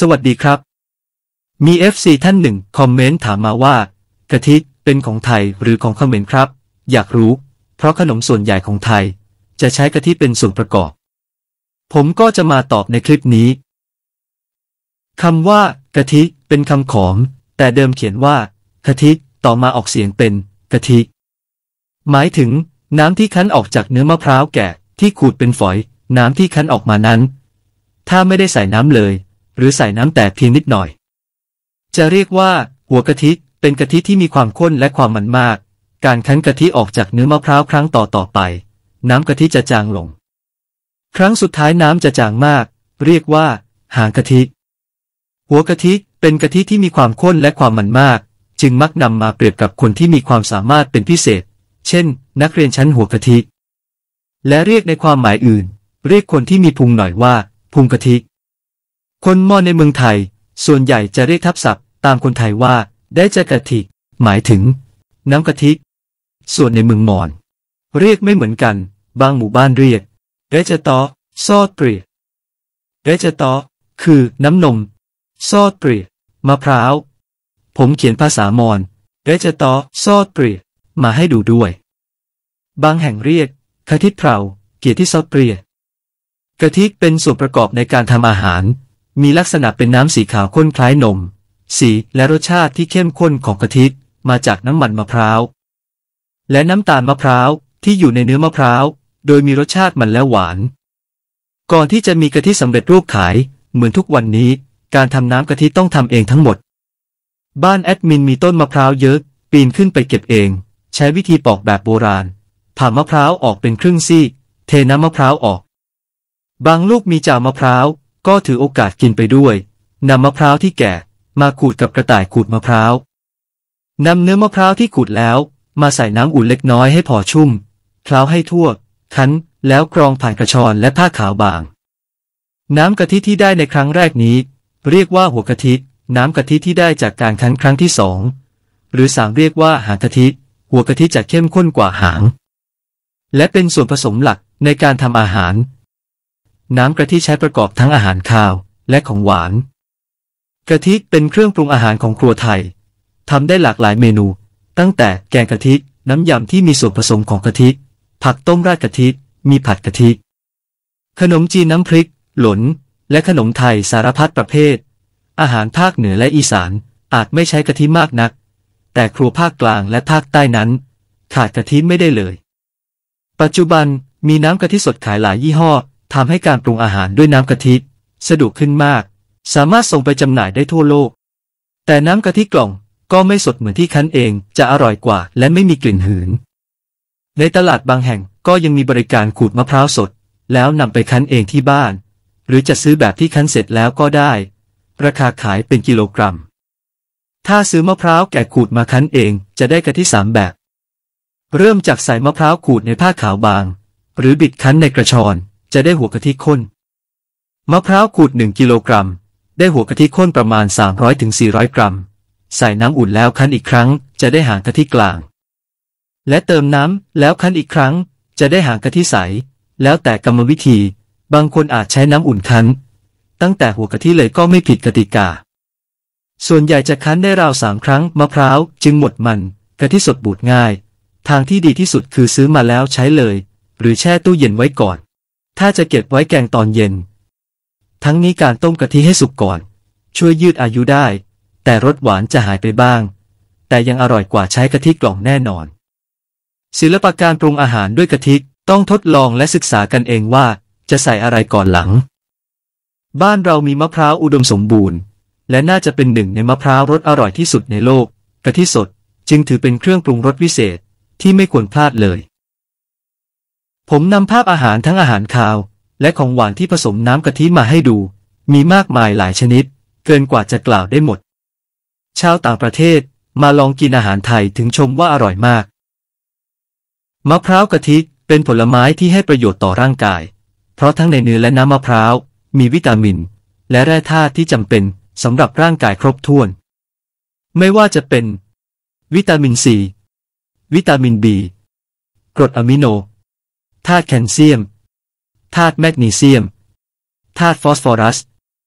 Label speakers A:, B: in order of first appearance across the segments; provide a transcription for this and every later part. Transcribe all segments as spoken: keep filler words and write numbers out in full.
A: สวัสดีครับมี เอฟ ซี ท่านหนึ่งคอมเมนต์ถามมาว่ากะทิเป็นของไทยหรือของเขมรครับอยากรู้เพราะขนมส่วนใหญ่ของไทยจะใช้กะทิเป็นส่วนประกอบผมก็จะมาตอบในคลิปนี้คำว่ากะทิเป็นคำขอมแต่เดิมเขียนว่ากะทิต่อมาออกเสียงเป็นกะทิหมายถึงน้ำที่คั้นออกจากเนื้อมะพร้าวแก่ที่ขูดเป็นฝอยน้ำที่คั้นออกมานั้นถ้าไม่ได้ใส่น้ำเลยหรือใส่น้ำแต่เพียงนิดหน่อยจะเรียกว่าหัวกะทิเป็นกะทิที่มีความข้นและความมันมากการคั้นกะทิออกจากเนื้อมะพร้าวครั้งต่อต่อไปน้ำกะทิจะจางลงครั้งสุดท้ายน้ำจะจางมากเรียกว่าหางกะทิหัวกะทิเป็นกะทิที่มีความข้นและความมันมากจึงมักนำมาเปรียบกับคนที่มีความสามารถเป็นพิเศษเช่นนักเรียนชั้นหัวกะทิและเรียกในความหมายอื่นเรียกคนที่มีพุงหน่อยว่าพุงกะทิคนมอญในเมืองไทยส่วนใหญ่จะเรียกทับศัพท์ตามคนไทยว่าได้จะกะทิหมายถึงน้ำกะทิส่วนในเมืองมอญเรียกไม่เหมือนกันบางหมู่บ้านเรียกเรจตอซอเตรียเรจตอคือน้ำนมซอเตรียมะพร้าวผมเขียนภาษามอญเรจตอซอเตรียมาให้ดูด้วยบางแห่งเรียกกะทิเพราเกียรติซอเตรียกะทิเป็นส่วนประกอบในการทำอาหารมีลักษณะเป็นน้ำสีขาวข้นคล้ายนมสีและรสชาติที่เข้มข้นของกะทิมาจากน้ำมันมะพร้าวและน้ำตาลมะพร้าวที่อยู่ในเนื้อมะพร้าวโดยมีรสชาติมันและหวานก่อนที่จะมีกะทิสำเร็จรูปขายเหมือนทุกวันนี้การทำน้ำกะทิต้องทำเองทั้งหมดบ้านแอดมินมีต้นมะพร้าวเยอะปีนขึ้นไปเก็บเองใช้วิธีปอกแบบโบราณผ่ามะพร้าวออกเป็นครึ่งซี่เทน้ำมะพร้าวออกบางลูกมีจ่ามะพร้าวก็ถือโอกาสกินไปด้วยนำมะพร้าวที่แก่มาขูดกับกระต่ายขูดมะพร้าวนำเนื้อมะพร้าวที่ขูดแล้วมาใส่น้ำอุ่นเล็กน้อยให้พอชุ่มเคล้าให้ทั่วคั้นแล้วกรองผ่านกระชอนและผ้าขาวบางน้ำกะทิที่ได้ในครั้งแรกนี้เรียกว่าหัวกะทิน้ำกะทิที่ได้จากการคั้นครั้งที่สองหรือสามเรียกว่าหางกะทิหัวกะทิจะเข้มข้นกว่าหางและเป็นส่วนผสมหลักในการทำอาหารน้ำกะทิใช้ประกอบทั้งอาหารคาวและของหวานกะทิเป็นเครื่องปรุงอาหารของครัวไทยทำได้หลากหลายเมนูตั้งแต่แกงกะทิน้ำยำที่มีส่วนผสมของกะทิผักต้มราดกะทิมีผัดกะทิขนมจีนน้ำพริกหลนและขนมไทยสารพัดประเภทอาหารภาคเหนือและอีสานอาจไม่ใช้กะทิมากนักแต่ครัวภาคกลางและภาคใต้นั้นขาดกะทิไม่ได้เลยปัจจุบันมีน้ำกะทิสดขายหลายยี่ห้อทำให้การปรุงอาหารด้วยน้ำกะทิสะดวกขึ้นมากสามารถส่งไปจำหน่ายได้ทั่วโลกแต่น้ำกะทิกล่องก็ไม่สดเหมือนที่คั้นเองจะอร่อยกว่าและไม่มีกลิ่นหืนในตลาดบางแห่งก็ยังมีบริการขูดมะพร้าวสดแล้วนำไปคั้นเองที่บ้านหรือจะซื้อแบบที่คั้นเสร็จแล้วก็ได้ราคาขายเป็นกิโลกรัมถ้าซื้อมะพร้าวแก่ขูดมาคั้นเองจะได้กะทิสามแบบเริ่มจากใส่มะพร้าวขูดในผ้าขาวบางหรือบิดคั้นในกระชอนจะได้หัวกะทิข้นมะพร้าวขูดหนึ่งกิโลกรัมได้หัวกะทิข้นประมาณสามร้อยถึงสี่ร้อยกรัมใส่น้ำอุ่นแล้วคั้นอีกครั้งจะได้หางกะทิกลางและเติมน้ำแล้วคั้นอีกครั้งจะได้หางกะทิใสแล้วแต่กรรมวิธีบางคนอาจใช้น้ำอุ่นคั้นตั้งแต่หัวกะทิเลยก็ไม่ผิดกติกาส่วนใหญ่จะคั้นได้ราวสามครั้งมะพร้าวจึงหมดมันกะทิสดบูดง่ายทางที่ดีที่สุดคือซื้อมาแล้วใช้เลยหรือแช่ตู้เย็นไว้ก่อนถ้าจะเก็บไว้แกงตอนเย็นทั้งนี้การต้มกะทิให้สุกก่อนช่วยยืดอายุได้แต่รสหวานจะหายไปบ้างแต่ยังอร่อยกว่าใช้กะทิกล่องแน่นอนศิลปะการปรุงอาหารด้วยกะทิต้องทดลองและศึกษากันเองว่าจะใส่อะไรก่อนหลังบ้านเรามีมะพร้าวอุดมสมบูรณ์และน่าจะเป็นหนึ่งในมะพร้าวรสอร่อยที่สุดในโลกกะทิสดจึงถือเป็นเครื่องปรุงรสวิเศษที่ไม่ควรพลาดเลยผมนำภาพอาหารทั้งอาหารคาวและของหวานที่ผสมน้ำกะทิมาให้ดูมีมากมายหลายชนิดเกินกว่าจะกล่าวได้หมดชาวต่างประเทศมาลองกินอาหารไทยถึงชมว่าอร่อยมากมะพร้าวกะทิเป็นผลไม้ที่ให้ประโยชน์ต่อร่างกายเพราะทั้งในเนื้อและน้ำมะพร้าวมีวิตามินและแร่ธาตุที่จำเป็นสำหรับร่างกายครบถ้วนไม่ว่าจะเป็นวิตามินซีวิตามินบีกรดอะมิโนธาตุแคลเซียมธาตุแมกนีเซียมธาตุฟอสฟอรัส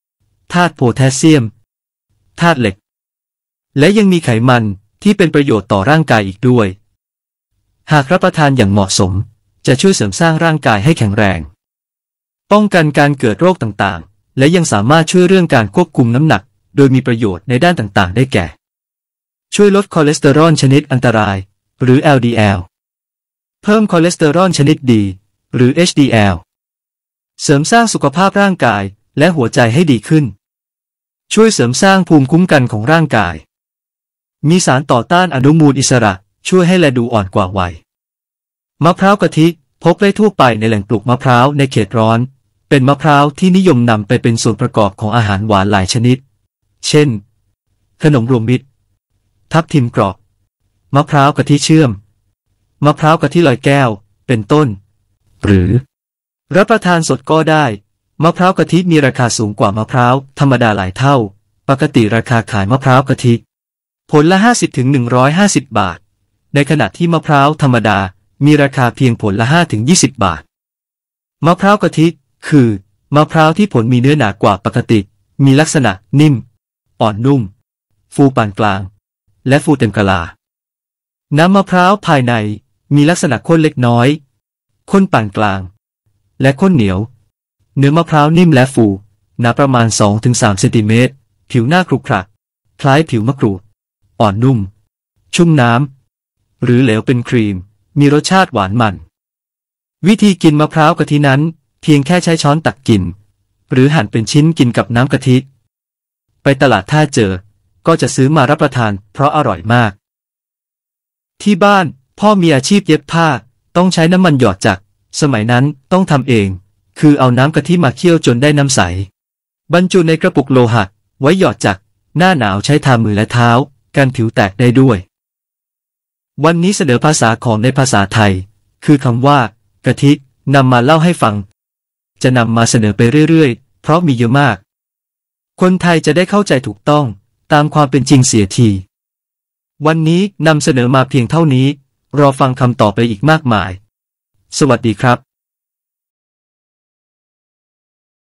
A: ธาตุโพแทสเซียมธาตุเหล็กและยังมีไขมันที่เป็นประโยชน์ต่อร่างกายอีกด้วยหากรับประทานอย่างเหมาะสมจะช่วยเสริมสร้างร่างกายให้แข็งแรงป้องกันการเกิดโรคต่างๆและยังสามารถช่วยเรื่องการควบคุมน้ำหนักโดยมีประโยชน์ในด้านต่างๆได้แก่ช่วยลดคอเลสเตอรอลชนิดอันตรายหรือ แอล ดี แอล เพิ่มคอเลสเตอรอลชนิดดีหรือ เอช ดี แอล เสริมสร้างสุขภาพร่างกายและหัวใจให้ดีขึ้นช่วยเสริมสร้างภูมิคุ้มกันของร่างกายมีสารต่อต้านอนุมูลอิสระช่วยให้แลดูอ่อนกว่าวัยมะพร้าวกะทิพบได้ทั่วไปในแหล่งปลูกมะพร้าวในเขตร้อนเป็นมะพร้าวที่นิยมนำไปเป็นส่วนประกอบของอาหารหวานหลายชนิดเช่นขนมรวมมิตรทับทิมกรอบมะพร้าวกะทิเชื่อมมะพร้าวกะทิลอยแก้วเป็นต้นหรือรับประทานสดก็ได้มะพร้าวกะทิมีราคาสูงกว่ามะพร้าวธรรมดาหลายเท่าปกติราคาขายมะพร้าวกะทิผลละ ห้าสิบถึงหนึ่งร้อยห้าสิบ บาทในขณะที่มะพร้าวธรรมดามีราคาเพียงผลละ ห้าถึงยี่สิบ บาทมะพร้าวกะทิคือมะพร้าวที่ผลมีเนื้อหนากว่าปกติมีลักษณะนิ่มอ่อนนุ่มฟูปานกลางและฟูเต็มกะลาน้ำมะพร้าวภายในมีลักษณะข้นเล็กน้อยข้นปานกลางและข้นเหนียวเนื้อมะพร้าวนิ่มและฟูหนาประมาณ สองถึงสาม เซนติเมตรผิวหน้าครุขระคล้ายผิวมะกรูดอ่อนนุ่มชุ่มน้ำหรือเหลวเป็นครีมมีรสชาติหวานมันวิธีกินมะพร้าวกะทินั้นเพียงแค่ใช้ช้อนตักกินหรือหั่นเป็นชิ้นกินกับน้ำกะทิไปตลาดถ้าเจอก็จะซื้อมารับประทานเพราะอร่อยมากที่บ้านพ่อมีอาชีพเย็บผ้าต้องใช้น้ำมันหยอดจักรสมัยนั้นต้องทำเองคือเอาน้ำกะทิมาเคี่ยวจนได้น้ำใสบรรจุในกระปุกโลหะไว้หยอดจักรหน้าหนาวใช้ทามือและเท้ากันผิวแตกได้ด้วยวันนี้เสนอภาษาของในภาษาไทยคือคำว่ากะทินำมาเล่าให้ฟังจะนำมาเสนอไปเรื่อยๆเพราะมีเยอะมากคนไทยจะได้เข้าใจถูกต้องตามความเป็นจริงเสียทีวันนี้นำเสนอมาเพียงเท่านี้รอฟังคำต่อไปอีกมากมายสวัสดีครับ